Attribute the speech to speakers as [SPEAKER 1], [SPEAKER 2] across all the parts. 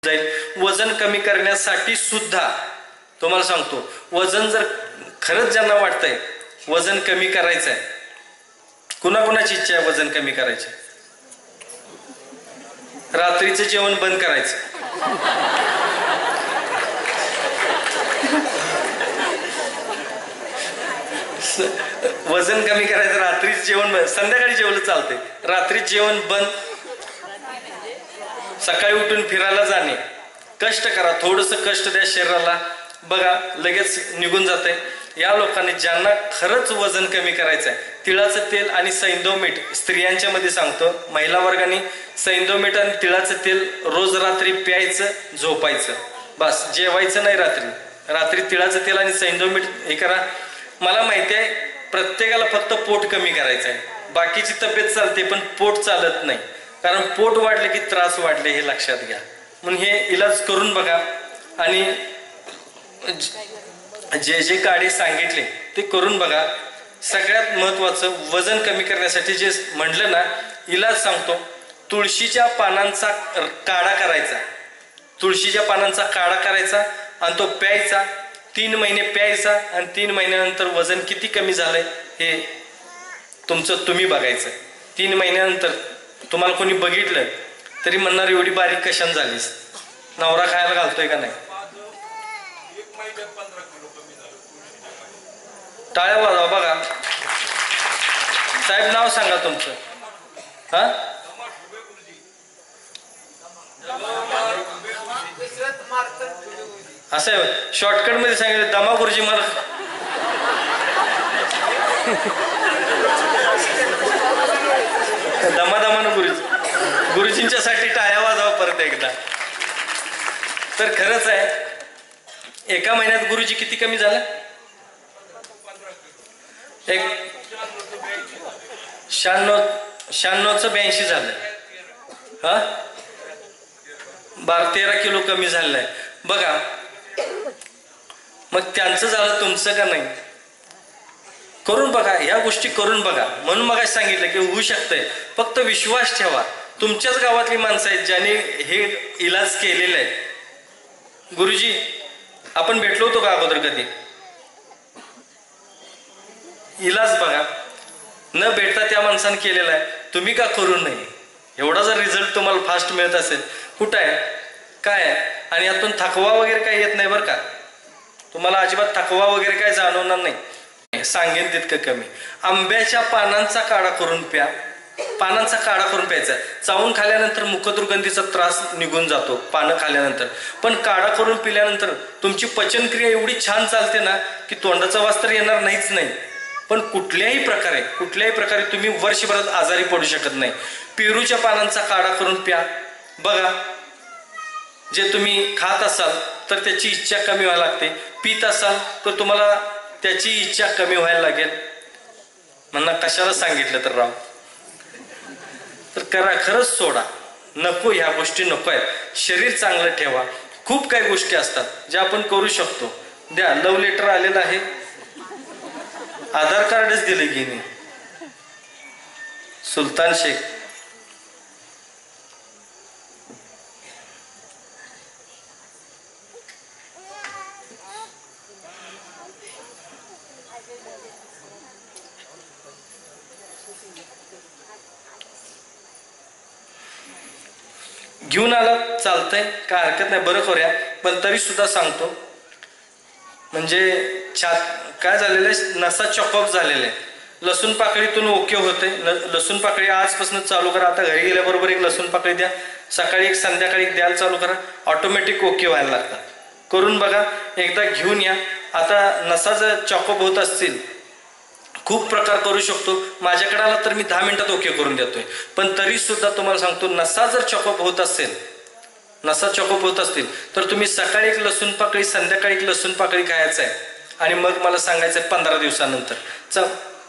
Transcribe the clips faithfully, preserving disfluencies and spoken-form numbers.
[SPEAKER 1] जाईल। वजन कमी करण्यासाठी सुद्धा तुम्हाला सांगतो, वजन जर खरंच ज्यांना वाटतंय वजन कमी करायचं आहे, कुणाकुणाची इच्छा आहे वजन कमी करायची, रात्रीचं जेवण बंद करायचं, वजन कमी करायचं, रात्रीच जेवण बंद, संध्याकाळी जेवलं चालतंय, रात्री जेवण बंद, सकाळी उठून फिरायला जाणे, कष्ट करा, थोडंसं कष्ट द्या शरीराला, बघा लगेच निघून जाते। या लोकांनी ज्यांना खरंच वजन कमी करायचं आहे, तिळाचं तेल आणि सैंधव मीठ, स्त्रियांच्या मध्ये सांगतो, महिला वर्गाने सैंधव मीठ आणि तिळाचं तेल रोज रात्री प्यायचं, झोपायचं, बस जेवायचं नाही रात्री, रात्री तिळाचं तेल आणि सैंधव मीठ हे करा। मला माहिती आहे प्रत्येकाला फक्त पोट कमी करायचं आहे, बाकीची तब्येत चालते पण पोट चालत नाही, कारण पोट वाढले की त्रास वाढले हे लक्षात घ्या, म्हणून हे इलाज करून बघा। आणि जे जे काढे सांगितले ते करून बघा। सगळ्यात महत्वाचं वजन कमी करण्यासाठी जे म्हटलं ना, इलाज सांगतो, तुळशीच्या पानांचा काढा करायचा, तुळशीच्या पानांचा काढा करायचा आणि तो प्यायचा, तीन महिने प्यायचा आणि तीन महिन्यानंतर वजन किती कमी झालंय हे तुमचं तुम्ही बघायचं। तीन महिन्यानंतर तुम्हाला कोणी बघितलं तरी म्हणणार एवढी बारीक कशाने झालीस, नवरा खायला घालतोय का नाही, टाळ्या वाजवा बघा। साहेब नाव सांगा तुमचं, हा असं आहे, शॉर्टकट मध्ये सांगितलं, दमा गुरुजी मला दमा दमानं गुरुजी, गुरुजींच्या साठी टाळ्या वाजवा परत एकदा। तर खरंच आहे, एका महिन्यात गुरुजी किती कमी झालं, एक शहाण्णव शहाण्णवचं ब्याऐंशी झालंय, हा बारा तेरा किलो कमी झालंय बघा। मग त्यांचं झालं तुमचं का नाही, करून बघा, ह्या गोष्टी करून बघा। म्हणून मग सांगितलं की होऊ शकतंय, फक्त विश्वास ठेवा। तुमच्याच गावातली माणसं आहेत ज्यांनी हे इलाज केलेले आहेत। गुरुजी आपण भेटलो होतो का अगोदर कधी, इलाज बघा, न भेटता त्या माणसाने केलेला आहे, तुम्ही का करू नये, एवढा जर रिझल्ट तुम्हाला फास्ट मिळत असेल, कुठं आहे काय आहे, आणि यातून थकवा वगैरे काही येत नाही बरं का, तुम्हाला अजिबात थकवा वगैरे काय जाणवणार नाही, सांगेन तितकं कमी। आंब्याच्या पानांचा काढा करून प्या, पानांचा काढा करून प्यायचा, चावून खाल्यानंतर मुखदुर्गंधीचा त्रास निघून जातो पानं खाल्यानंतर, पण काढा करून पिल्यानंतर तुमची पचनक्रिया एवढी छान चालते ना की तोंडाचा वास तर येणार नाहीच नाही, पण कुठल्याही प्रकारे कुठल्याही प्रकारे तुम्ही वर्षभरात आजारी पडू शकत नाही। पेरूच्या पानांचा काढा करून प्या बघा, जे तुम्ही खात असाल तर त्याची इच्छा कमी व्हायला लागते, पीत असाल तर तुम्हाला त्याची इच्छा कमी व्हायला लागेल, म्हणा कशाला सांगितलं तर राव, तर करा, खरंच सोडा, नको ह्या गोष्टी नको आहेत, शरीर चांगलं ठेवा। खूप काही गोष्टी असतात ज्या आपण करू शकतो, द्या, लव लेटर आलेलं आहे, आधार कार्डच दिले गेले, सुलतान शेख, घेऊन आला चालतंय, काय हरकत नाही, बरं करूया, पण तरी सुद्धा सांगतो, म्हणजे छात काय झालेलं आहे, नसा चॉकअप झालेला आहे, लसूण पाकळीतून ओके होते, लसूण पाकळी आजपासून चालू करा, आता घरी गेल्याबरोबर एक लसूण पाकळी द्या, सकाळी एक संध्याकाळी एक द्यायला चालू करा, ऑटोमॅटिक ओके व्हायला लागतात, करून बघा, एकदा घेऊन या। आता नसा जर चॉकअप होत असतील, खूप प्रकार करू शकतो, माझ्याकडे आला तर मी दहा मिनिटात ओके करून देतोय, पण तरी सुद्धा तुम्हाला सांगतो, नसा जर चॉकअप होत असेल, नसा चॉकअप होत असतील तर तुम्ही सकाळी एक लसूण पाकळी, संध्याकाळी एक लसूण पाकळी खायचं आहे, आणि मग मला सांगायचं आहे पंधरा दिवसानंतर च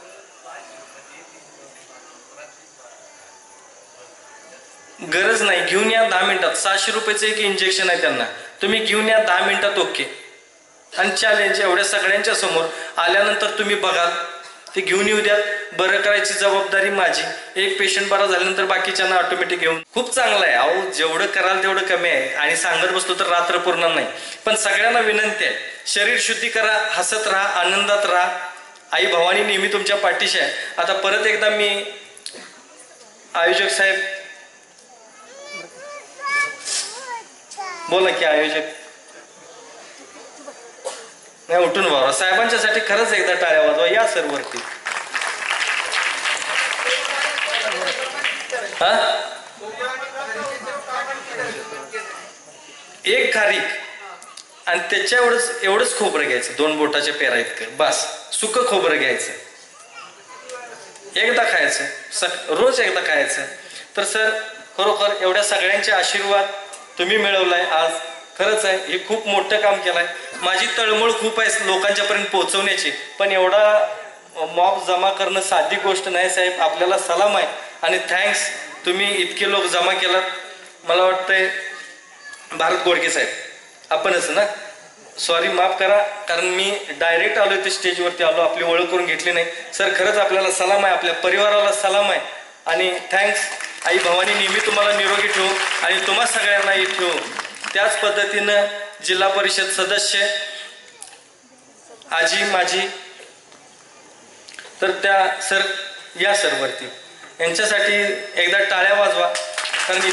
[SPEAKER 1] गरज नाही, घेऊन या दहा मिनिटात, सहाशे रुपयाचं एक इंजेक्शन आहे त्यांना, तुम्ही घेऊन या दहा मिनिटात ओके, आणि चॅलेंज एवढ्या सगळ्यांच्या समोर आल्यानंतर तुम्ही बघाल, ते घेऊन येऊ द्या, बरं करायची जबाबदारी माझी. एक पेशंट बरा झाल्यानंतर बाकीच्यांना ऑटोमॅटिक घेऊन खूप चांगलं आहे. अहो जेवढं कराल तेवढं कमी आहे आणि सांगत बसतो तर रात्र पूर्ण नाही. पण सगळ्यांना विनंती आहे, शरीर शुद्धी करा, हसत राहा, आनंदात राहा. आई भवानी नेहमी तुमच्या पाठीशी आहे. आता परत एकदा मी आयोजक साहेब बोला की आयोजक नाही उठून व्हावं साहेबांच्या साठी खरंच एकदा टाळ्या वाजवा. या सर वरती. हा एक खारीक आणि त्याच्या एवढंच एवढंच खोबरं घ्यायचं, दोन बोटाच्या पेरा इतकं बस. सुकं खोबरं घ्यायचं, एकदा खायचं, सक रोज एकदा खायचं. तर सर खरोखर एवढ्या सगळ्यांचे आशीर्वाद तुम्ही मिळवलाय आज. खरंच आहे हे खूप मोठं काम केलंय. माझी तळमळ खूप आहे लोकांच्या पर्यंत पोहोचवण्याची, पण एवढा मॉब जमा करणं साधी गोष्ट नाही साहेब. आपल्याला सलाम आहे आणि थँक्स, तुम्ही इतके लोक जमा केलात. मला वाटतंय भारत गोडके साहेब आपणच ना, सॉरी माफ करा, कारण मी डायरेक्ट आलो ते स्टेजवरती आलो, आपली ओळख करून घेतली नाही. सर खरंच आपल्याला सलाम आहे, आपल्या परिवाराला सलाम आहे आणि थँक्स. आई भवानी नेहमी तुम्हाला निरोगी ठेवू आणि तुम्हा सगळ्यांनाही ठेवू. त्याच पद्धतीनं जिल्हा परिषद सदस्य आजी माझी, तर त्या सर या सर वरती, यांच्यासाठी एकदा टाळ्या वाजवा. कारण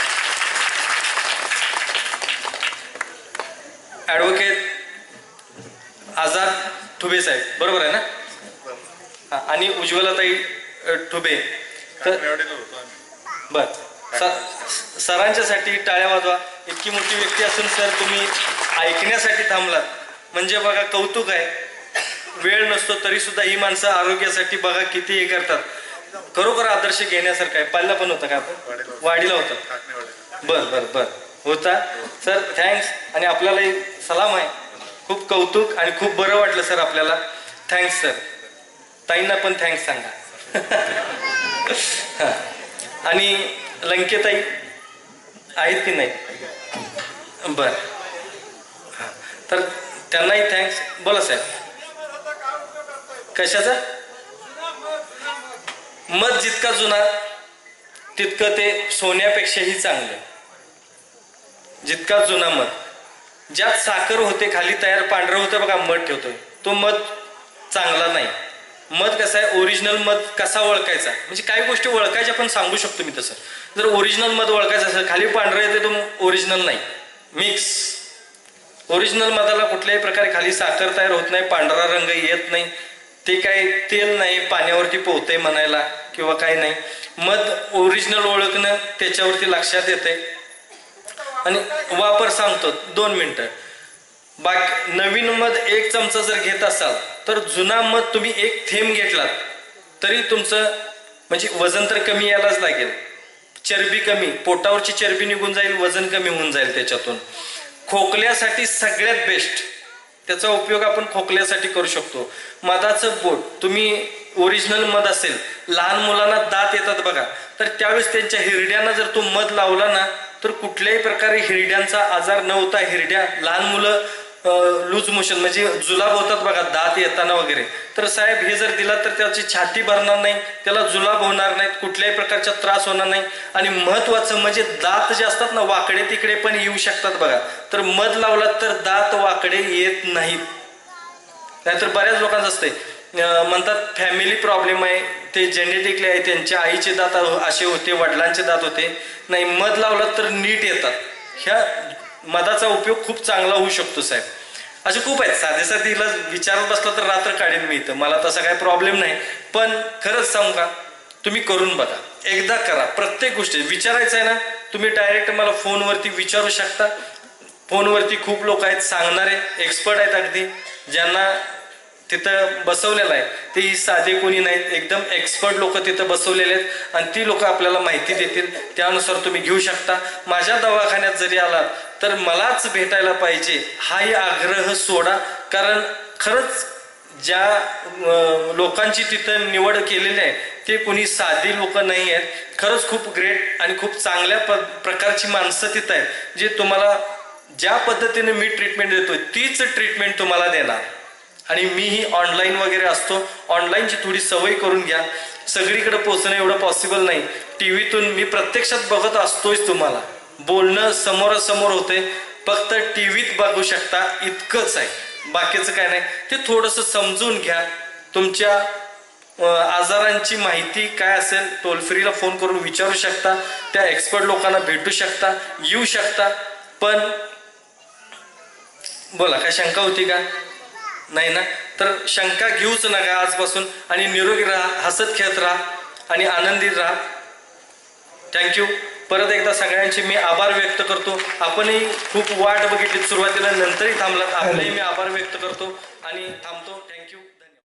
[SPEAKER 1] ॲडव्होकेट आझाद ठुबे साहेब बरोबर आहे ना, हा, आणि उज्ज्वलाताई ठुबे. तर बर सरांच्यासाठी टाळ्या वाजवा. इतकी मोठी व्यक्ती असून सर तुम्ही ऐकण्यासाठी थांबलात म्हणजे बघा कौतुक आहे. वेळ नसतो तरी सुद्धा ही माणसं आरोग्यासाठी बघा किती हे करतात. खरोखर आदर्श घेण्यासारखं आहे. पाहिला पण होता का आपण? वाडीला होता. बर बर बर होता सर. थँक्स आणि आपल्यालाही सलाम आहे. खूप कौतुक आणि खूप बरं वाटलं सर आपल्याला. Thanks sir. ताईंना पण थँक्स सांगा. आणि लंकेताई आहेत की नाही? बर तर त्यांनाही थँक्स. बोला साहेब. कशाचा? मध जितका जुना तितकं ते सोन्यापेक्षाही चांगलं. जितका जुना मध, ज्यात साखर होते खाली तयार पांढरं होतं बघा, मध ठेवतोय तो मध चांगला नाही. मध कसा आहे, ओरिजिनल मध कसा ओळखायचा, म्हणजे काही गोष्टी ओळखायच्या पण सांगू शकतो मी तसं. जर ओरिजिनल मध ओळखायचं असेल, खाली पांढरं येते तो ओरिजिनल नाही, मिक्स. ओरिजिनल मधाला कुठल्याही प्रकारे खाली साखर तयार होत नाही, पांढरा रंग येत नाही, ते काही तेल नाही पाण्यावरती पोहतंय म्हणायला किंवा काही नाही. मध ओरिजिनल ओळखणं त्याच्यावरती लक्षात येते. आणि वापर सांगतो दोन मिनिटं. बाकी नवीन मध एक चमचा जर घेत असाल तर जुना मध तुम्ही एक थेंब घेतलात तरी तुमचं म्हणजे वजन तर कमी यायलाच लागेल, चरबी कमी, पोटावरची चरबी निघून जाईल, वजन कमी होऊन जाईल त्याच्यातून. खोकल्यासाठी सगळ्यात बेस्ट त्याचा उपयोग आपण खोकल्यासाठी करू शकतो. मधाचं बोट तुम्ही ओरिजिनल मध असेल, लहान मुलांना दात येतात बघा, तर त्यावेळेस त्यांच्या हिरड्यांना जर तो मध लावला ना तर कुठल्याही प्रकारे हिरड्यांचा आजार न होता, हिरड्या लहान मुलं लूज मोशन म्हणजे जुलाब होतात बघा दात येताना वगैरे, तर साहेब हे जर दिला तर त्याची छाती भरणार नाही, त्याला जुलाब होणार नाहीत, कुठल्याही प्रकारचा त्रास होणार नाही. आणि महत्वाचं म्हणजे दात जे असतात ना वाकडे तिकडे पण येऊ शकतात बघा, तर मध लावला तर दात वाकडे येत नाहीत. नाहीतर बऱ्याच लोकांचं असतंय म्हणतात फॅमिली प्रॉब्लेम आहे, ते जेनेटिकली आहे, त्यांच्या आईचे दात असे होते, वडिलांचे दात होते. नाही, मध लावला तर नीट येतात. ह्या मधाचा उपयोग खूप चांगला होऊ शकतो साहेब. असे खूप आहेत. साधे साधे इलाज विचारत बसला तर रात्र काढेन मी इथं, मला तसा काही प्रॉब्लेम नाही. पण खरंच सांगू का, तुम्ही करून बघा, एकदा करा. प्रत्येक गोष्टी विचारायचं आहे ना, तुम्ही डायरेक्ट मला फोनवरती विचारू शकता. फोनवरती खूप लोक आहेत सांगणारे, एक्सपर्ट आहेत अगदी, ज्यांना तिथं बसवलेलं आहे. ते साधे कोणी नाहीत, एकदम एक्सपर्ट लोक तिथं बसवलेले आहेत आणि ती लोक आपल्याला माहिती देतील. त्यानुसार तुम्ही घेऊ शकता. माझ्या दवाखान्यात जरी आलात तर मलाच भेटायला पाहिजे हाही आग्रह सोडा. कारण खरंच ज्या लोकांची तिथं निवड केलेली आहे ते कोणी साधी लोक नाही आहेत. खरंच खूप ग्रेट आणि खूप चांगल्या प्रकारची माणसं तिथं आहेत, जे तुम्हाला ज्या पद्धतीने मी ट्रीटमेंट देतोय तीच ट्रीटमेंट तुम्हाला देणार. आणि मीही ऑनलाईन वगैरे असतो. ऑनलाईनची थोडी सवय करून घ्या. सगळीकडे पोहोचणं एवढं पॉसिबल नाही. टी व्हीतून मी प्रत्यक्षात बघत असतोच, तुम्हाला बोलणं समोरासमोर होते, फक्त टी व्हीत बघू शकता इतकंच आहे, बाकीचं काय नाही. ते थोडंसं समजून घ्या. तुमच्या आजारांची माहिती काय असेल टोल फ्रीला फोन करून विचारू शकता, त्या एक्सपर्ट लोकांना भेटू शकता, येऊ शकता. पण बोला, काय शंका होती का? नाही ना? तर शंका घेऊच नका आजपासून आणि निरोगी राहा, हसत खेळत राहा आणि आनंदित राहा. थँक्यू. परत एकदा सगळ्यांचे मी आभार व्यक्त करतो. आपणही खूप वाट बघितली सुरुवातीला, नंतरही थांबलात. आपलेही मी आभार व्यक्त करतो आणि थांबतो.